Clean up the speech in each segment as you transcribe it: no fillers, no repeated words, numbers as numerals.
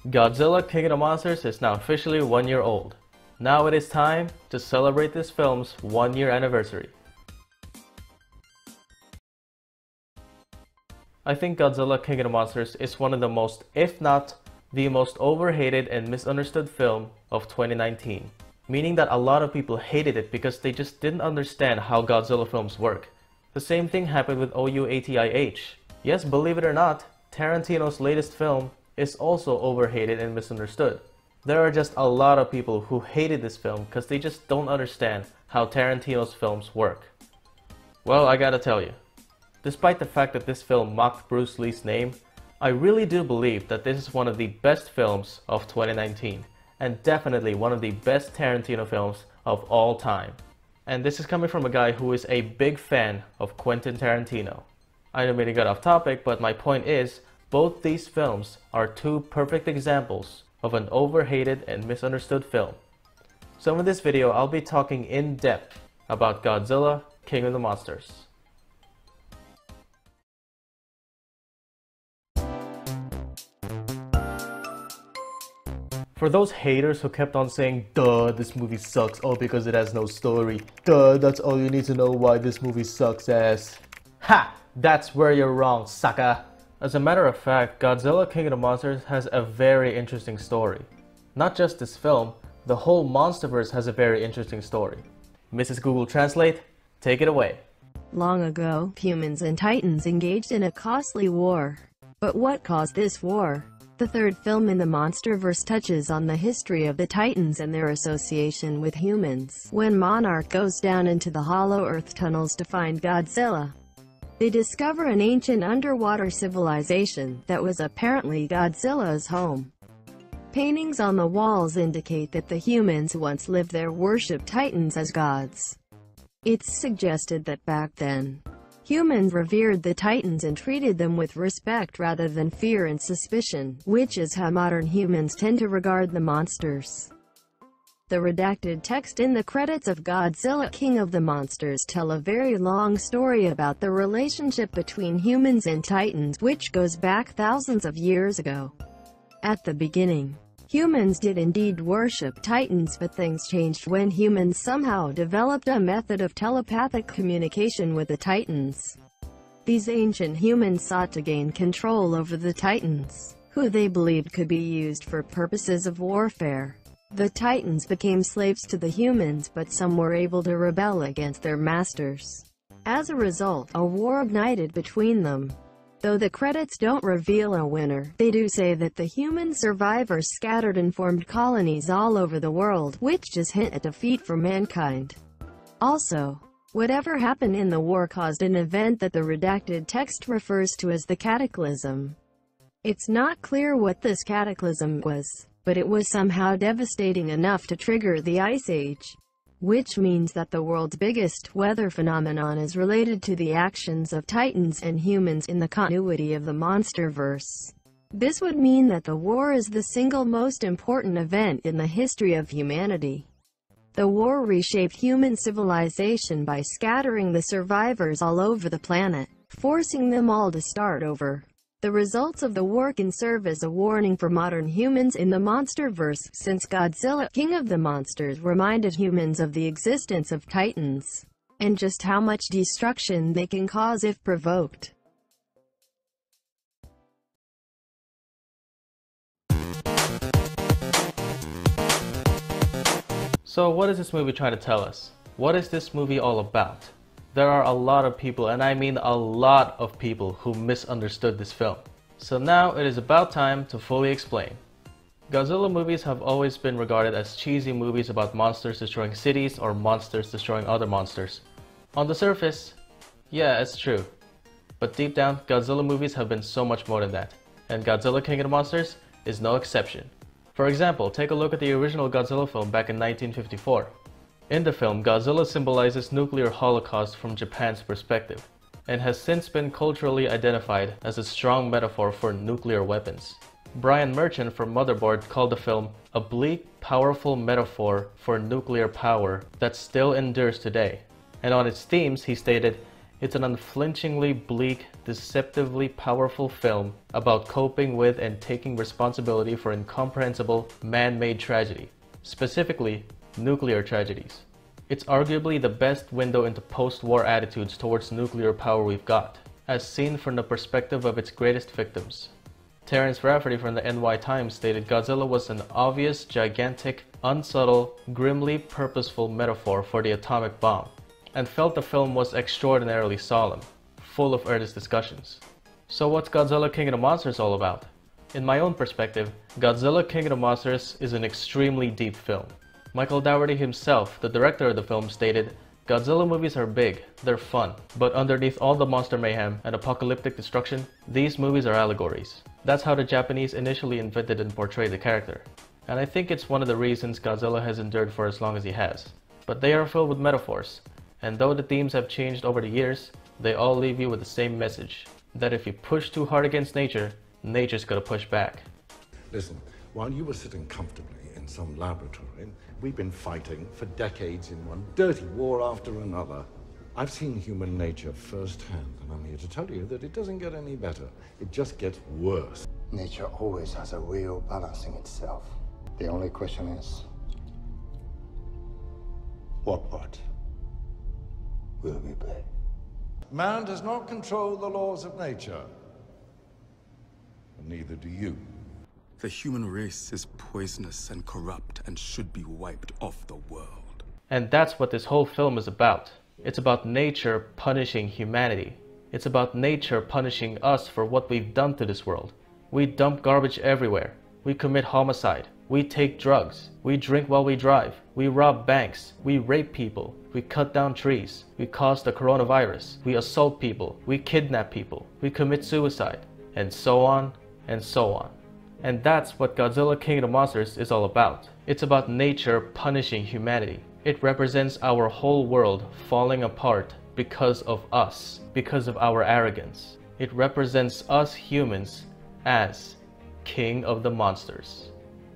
Godzilla King of the Monsters is now officially 1 year old. Now it is time to celebrate this film's 1 year anniversary. I think Godzilla King of the Monsters is one of the most, if not the most overhated and misunderstood film of 2019. Meaning that a lot of people hated it because they just didn't understand how Godzilla films work. The same thing happened with OUATIH. Yes, believe it or not, Tarantino's latest film is also overhated and misunderstood. There are just a lot of people who hated this film because they just don't understand how Tarantino's films work. Well, I gotta tell you, despite the fact that this film mocked Bruce Lee's name, I really do believe that this is one of the best films of 2019, and definitely one of the best Tarantino films of all time. And this is coming from a guy who is a big fan of Quentin Tarantino. I know maybe got off topic, but my point is, both these films are two perfect examples of an overhated and misunderstood film. So in this video, I'll be talking in depth about Godzilla, King of the Monsters. For those haters who kept on saying, duh, this movie sucks, oh because it has no story, duh, that's all you need to know why this movie sucks ass. Ha! That's where you're wrong, sucker! As a matter of fact, Godzilla King of the Monsters has a very interesting story. Not just this film, the whole Monsterverse has a very interesting story. Mrs. Google Translate, take it away. Long ago, humans and Titans engaged in a costly war. But what caused this war? The third film in the Monsterverse touches on the history of the Titans and their association with humans. When Monarch goes down into the Hollow Earth tunnels to find Godzilla, they discover an ancient underwater civilization that was apparently Godzilla's home. Paintings on the walls indicate that the humans once lived there worshipped Titans as gods. It's suggested that back then, humans revered the Titans and treated them with respect rather than fear and suspicion, which is how modern humans tend to regard the monsters. The redacted text in the credits of Godzilla King of the Monsters tell a very long story about the relationship between humans and Titans, which goes back thousands of years ago. At the beginning, humans did indeed worship Titans, but things changed when humans somehow developed a method of telepathic communication with the Titans. These ancient humans sought to gain control over the Titans, who they believed could be used for purposes of warfare. The Titans became slaves to the humans, but some were able to rebel against their masters. As a result, a war ignited between them. Though the credits don't reveal a winner, they do say that the human survivors scattered and formed colonies all over the world, which just hint at defeat for mankind. Also, whatever happened in the war caused an event that the redacted text refers to as the cataclysm. It's not clear what this cataclysm was, but it was somehow devastating enough to trigger the Ice Age, which means that the world's biggest weather phenomenon is related to the actions of Titans and humans in the continuity of the Monsterverse. This would mean that the war is the single most important event in the history of humanity. The war reshaped human civilization by scattering the survivors all over the planet, forcing them all to start over. The results of the war can serve as a warning for modern humans in the Monsterverse, since Godzilla, King of the Monsters, reminded humans of the existence of Titans, and just how much destruction they can cause if provoked. So what is this movie trying to tell us? What is this movie all about? There are a lot of people, and I mean a lot of people, who misunderstood this film. So now it is about time to fully explain. Godzilla movies have always been regarded as cheesy movies about monsters destroying cities or monsters destroying other monsters. On the surface, yeah, it's true. But deep down, Godzilla movies have been so much more than that, and Godzilla King of the Monsters is no exception. For example, take a look at the original Godzilla film back in 1954. In the film, Godzilla symbolizes nuclear holocaust from Japan's perspective, and has since been culturally identified as a strong metaphor for nuclear weapons. Brian Merchant from Motherboard called the film a bleak, powerful metaphor for nuclear power that still endures today. And on its themes, he stated, It's an unflinchingly bleak, deceptively powerful film about coping with and taking responsibility for incomprehensible man-made tragedy, specifically nuclear tragedies. It's arguably the best window into post-war attitudes towards nuclear power we've got, as seen from the perspective of its greatest victims. Terence Rafferty from the NY Times stated Godzilla was an obvious, gigantic, unsubtle, grimly purposeful metaphor for the atomic bomb, and felt the film was extraordinarily solemn, full of earnest discussions. So what's Godzilla King of the Monsters all about? In my own perspective, Godzilla King of the Monsters is an extremely deep film. Michael Dougherty himself, the director of the film, stated, Godzilla movies are big, they're fun, but underneath all the monster mayhem and apocalyptic destruction, these movies are allegories. That's how the Japanese initially invented and portrayed the character. And I think it's one of the reasons Godzilla has endured for as long as he has. But they are filled with metaphors, and though the themes have changed over the years, they all leave you with the same message, that if you push too hard against nature, nature's gonna push back. Listen, while you were sitting comfortably in some laboratory, we've been fighting for decades in one dirty war after another. I've seen human nature firsthand, and I'm here to tell you that it doesn't get any better. It just gets worse. Nature always has a real balancing itself. The only question is, what part will we play? Man does not control the laws of nature, and neither do you. The human race is poisonous and corrupt and should be wiped off the world. And that's what this whole film is about. It's about nature punishing humanity. It's about nature punishing us for what we've done to this world. We dump garbage everywhere. We commit homicide. We take drugs. We drink while we drive. We rob banks. We rape people. We cut down trees. We cause the coronavirus. We assault people. We kidnap people. We commit suicide. And so on and so on. And that's what Godzilla King of the Monsters is all about. It's about nature punishing humanity. It represents our whole world falling apart because of us, because of our arrogance. It represents us humans as King of the Monsters.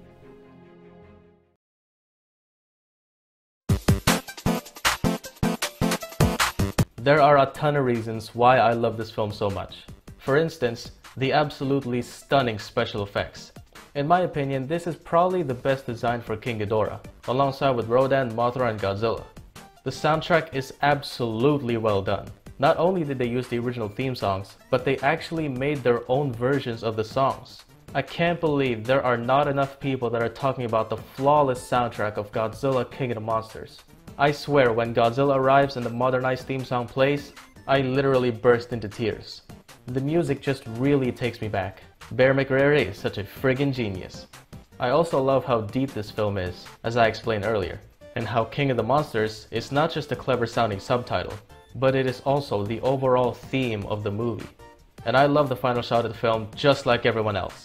There are a ton of reasons why I love this film so much. For instance, the absolutely stunning special effects. In my opinion, this is probably the best design for King Ghidorah, alongside with Rodan, Mothra, and Godzilla. The soundtrack is absolutely well done. Not only did they use the original theme songs, but they actually made their own versions of the songs. I can't believe there are not enough people that are talking about the flawless soundtrack of Godzilla King of the Monsters. I swear, when Godzilla arrives and the modernized theme song plays, I literally burst into tears. The music just really takes me back. Bear McCreary is such a friggin' genius. I also love how deep this film is, as I explained earlier, and how King of the Monsters is not just a clever sounding subtitle, but it is also the overall theme of the movie. And I love the final shot of the film just like everyone else.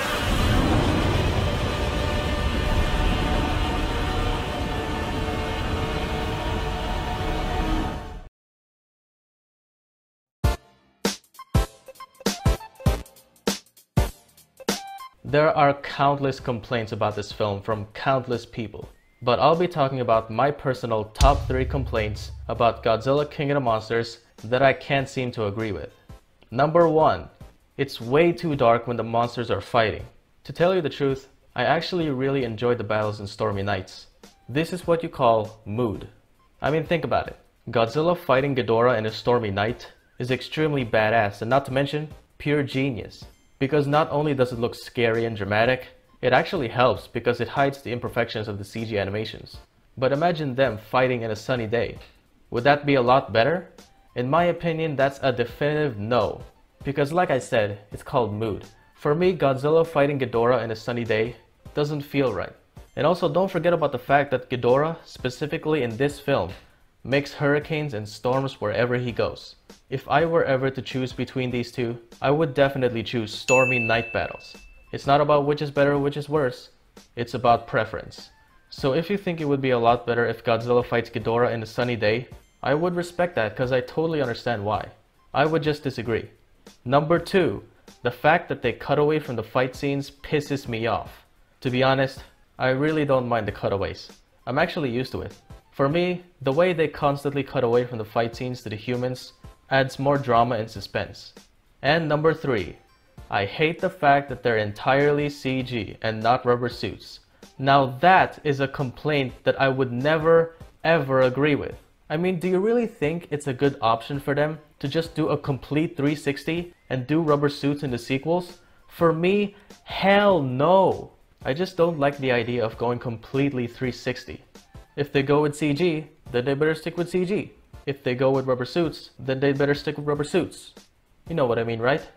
There are countless complaints about this film from countless people, but I'll be talking about my personal top 3 complaints about Godzilla King of the Monsters that I can't seem to agree with. Number 1. It's way too dark when the monsters are fighting. To tell you the truth, I actually really enjoyed the battles in Stormy Nights. This is what you call mood. I mean, think about it. Godzilla fighting Ghidorah in a stormy night is extremely badass, and not to mention, pure genius. Because not only does it look scary and dramatic, it actually helps because it hides the imperfections of the CG animations. But imagine them fighting in a sunny day. Would that be a lot better? In my opinion, that's a definitive no. Because like I said, it's called mood. For me, Godzilla fighting Ghidorah in a sunny day doesn't feel right. And also don't forget about the fact that Ghidorah, specifically in this film, makes hurricanes and storms wherever he goes. If I were ever to choose between these two, I would definitely choose stormy night battles. It's not about which is better or which is worse, it's about preference. So if you think it would be a lot better if Godzilla fights Ghidorah in a sunny day, I would respect that because I totally understand why. I would just disagree. Number 2, the fact that they cut away from the fight scenes pisses me off. To be honest, I really don't mind the cutaways. I'm actually used to it. For me, the way they constantly cut away from the fight scenes to the humans adds more drama and suspense. And number 3, I hate the fact that they're entirely CG and not rubber suits. Now that is a complaint that I would never ever agree with. I mean, do you really think it's a good option for them to just do a complete 360 and do rubber suits in the sequels? For me, hell no! I just don't like the idea of going completely 360. If they go with CG, then they better stick with CG. If they go with rubber suits, then they better stick with rubber suits. You know what I mean, right?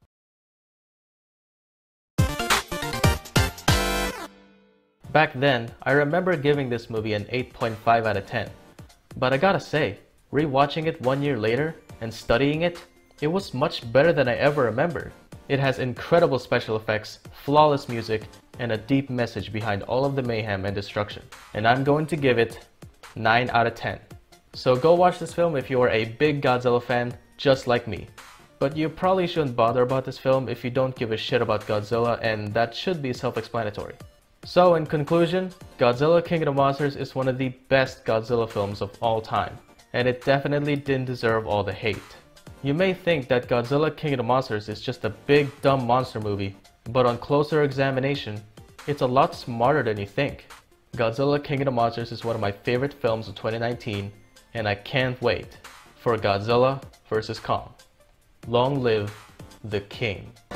Back then, I remember giving this movie an 8.5 out of 10. But I gotta say, rewatching it 1 year later and studying it, it was much better than I ever remembered. It has incredible special effects, flawless music, and a deep message behind all of the mayhem and destruction. And I'm going to give it 9 out of 10. So go watch this film if you are a big Godzilla fan, just like me. But you probably shouldn't bother about this film if you don't give a shit about Godzilla, and that should be self-explanatory. So in conclusion, Godzilla King of the Monsters is one of the best Godzilla films of all time, and it definitely didn't deserve all the hate. You may think that Godzilla King of the Monsters is just a big dumb monster movie, but on closer examination, it's a lot smarter than you think. Godzilla King of the Monsters is one of my favorite films of 2019, and I can't wait for Godzilla vs. Kong. Long live the King.